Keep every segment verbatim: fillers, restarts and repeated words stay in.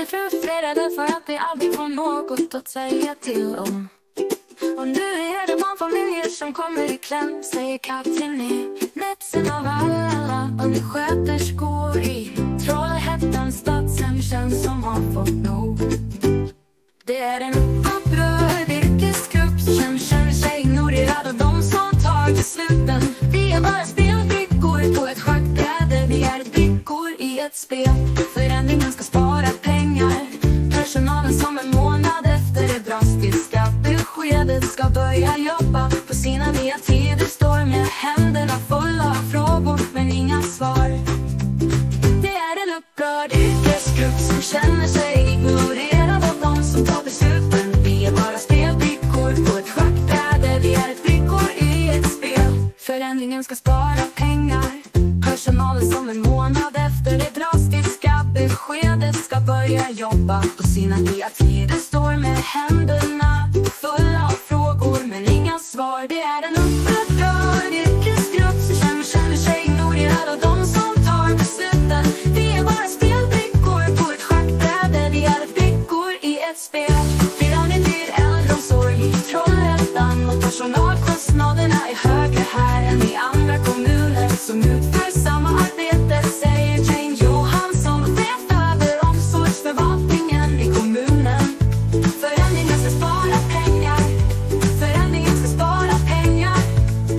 är frustrerade för att vi aldrig får något att säga till om. Och nu är det barnfamiljer som kommer i kläm, säger Katrin, nätsen av alla undersköterskor i Trollhättans stadshemtjänst som har fått nog. Det är en upprörd yrkesgrupp som känner sig ignorerad av de som tar besluten. Vi är bara spelbrickor på ett schackbräde, vi är brickor i ett spel. Förändringen ska spara pengar, personalen som en månad efter det drastiska beskedet ska börja jobba på sina nya tider står med händerna fulla av frågor men inga svar. Det är en upprörd yrkesgrupp som känner sig ignorerad av de som tar besluten. Vi är bara spelbrickor på ett schackbräde, vi är brickor i ett spel. Förändringen ska spara pengar, personalen som en månad efter det drastiska beskedet ska börja jobba på sina nya tider står med händerna fulla av frågor men inga svar. Det är en upprörd yrkesgrupp som känner, känner sig ignorerad av de som tar besluten. Vi är bara spelbrickor på ett schackbräde, vi är brickor i ett spel. Vi har en dyr äldreomsorg i Trollhättan och personalkostnaderna är högre här än i andra kommuner som utför samma arbete, säger Jane Johansson, chef över omsorgsförvaltningen i kommunen. Förändringen ska spara pengar, förändringen ska spara pengar,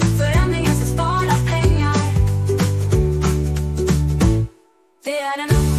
förändringen ska spara pengar. Det är en